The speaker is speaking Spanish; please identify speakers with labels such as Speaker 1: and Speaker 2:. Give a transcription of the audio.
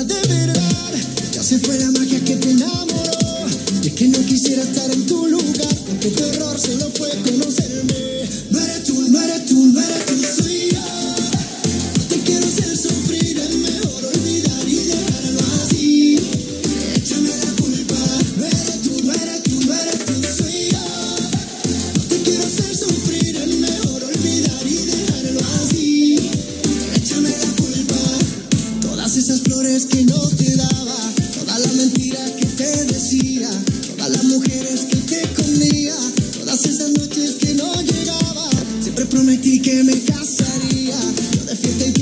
Speaker 1: era de verdad. Ya se fue la magia que te enamoró. Y es que no quisiera estar en tu lugar, porque tu error solo fue conocerme. No eres tú, no eres tú, no eres tú, soy yo. No te quiero hacer sufrir, es mejor olvidar y dejarlo así. Échame la culpa. No eres tú, no eres tú, no eres tú, soy yo. No te quiero hacer sufrir, es mejor olvidar y dejarlo así. Échame la culpa. Todas esas flores que no te daba, todas las mentiras que te decía, todas las mujeres que te escondía, todas esas noches que no llegaba. Siempre prometí que me casaría, yo de fiesta y